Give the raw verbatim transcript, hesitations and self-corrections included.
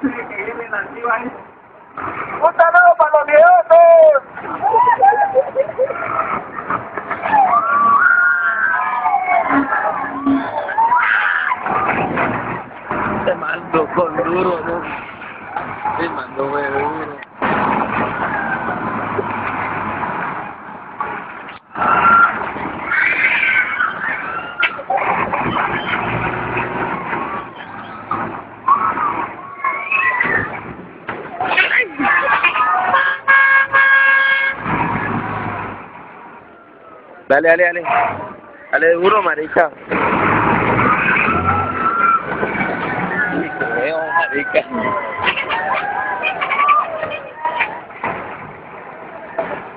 ¡Un saludo para los viejos! Te mando con duro, ¿no? Te mando muy duro. Dale, dale, dale. Dale duro, marica. Sí, te veo, marica.